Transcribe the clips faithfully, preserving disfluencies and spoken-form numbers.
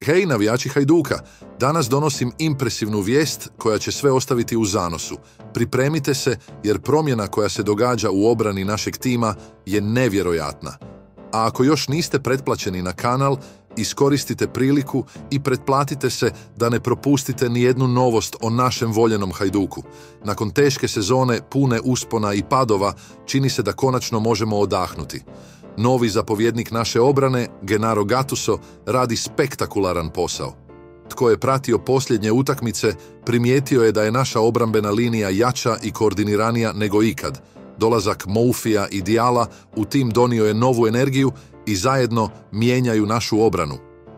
Hej, navijači Hajduka! Danas donosim impresivnu vijest koja će sve ostaviti u zanosu. Pripremite se jer promjena koja se događa u obrani našeg tima je nevjerojatna. A ako još niste pretplaćeni na kanal, iskoristite priliku i pretplatite se da ne propustite nijednu novost o našem voljenom Hajduku. Nakon teške sezone, pune uspona i padova, čini se da konačno možemo odahnuti. Novi zapovjednik naše obrane, Gennaro Gattuso, radi spektakularan posao. Tko je pratio posljednje utakmice, primijetio je da je naša obrambena linija jača i koordiniranija nego ikad. Dolazak Moufija i Diala u tim donio je novu energiju i zajedno mijenjaju našu obranu.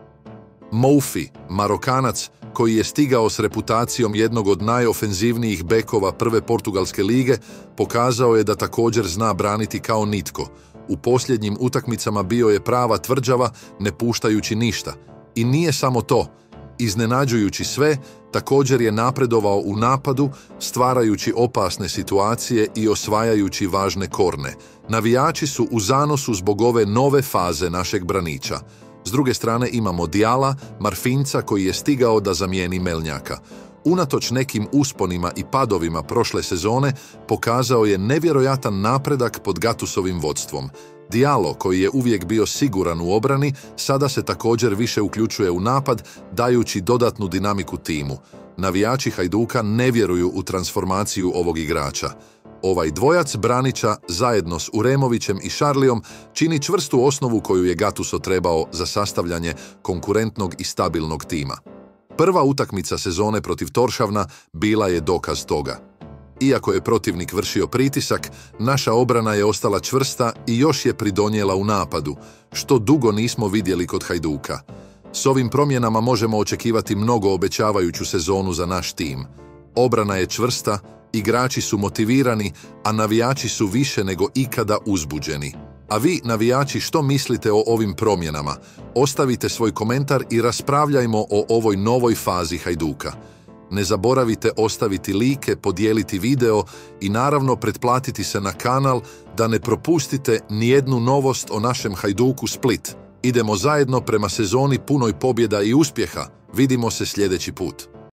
Moufi, Marokanac, koji je stigao s reputacijom jednog od najofenzivnijih bekova prve portugalske lige, pokazao je da također zna braniti kao nitko. U posljednjim utakmicama bio je prava tvrđava, ne puštajući ništa. I nije samo to. Iznenađujući sve, također je napredovao u napadu, stvarajući opasne situacije i osvajajući važne korne. Navijači su u zanosu zbog ove nove faze našeg braniča. S druge strane imamo Diala, Marfinca koji je stigao da zamijeni Melnjaka. Unatoč nekim usponima i padovima prošle sezone, pokazao je nevjerojatan napredak pod Gattusovim vodstvom. Dialo, koji je uvijek bio siguran u obrani, sada se također više uključuje u napad, dajući dodatnu dinamiku timu. Navijači Hajduka ne vjeruju u transformaciju ovog igrača. Ovaj dvojac braniča, zajedno s Uremovićem i Šarlijom, čini čvrstu osnovu koju je Gattuso trebao za sastavljanje konkurentnog i stabilnog tima. Prva utakmica sezone protiv Toršavna bila je dokaz toga. Iako je protivnik vršio pritisak, naša obrana je ostala čvrsta i još je pridonijela u napadu, što dugo nismo vidjeli kod Hajduka. S ovim promjenama možemo očekivati mnogo obećavajuću sezonu za naš tim. Obrana je čvrsta, igrači su motivirani, a navijači su više nego ikada uzbuđeni. A vi, navijači, što mislite o ovim promjenama? Ostavite svoj komentar i raspravljajmo o ovoj novoj fazi Hajduka. Ne zaboravite ostaviti like, podijeliti video i naravno pretplatiti se na kanal da ne propustite nijednu novost o našem Hajduku Split. Idemo zajedno prema sezoni punoj pobjeda i uspjeha. Vidimo se sljedeći put.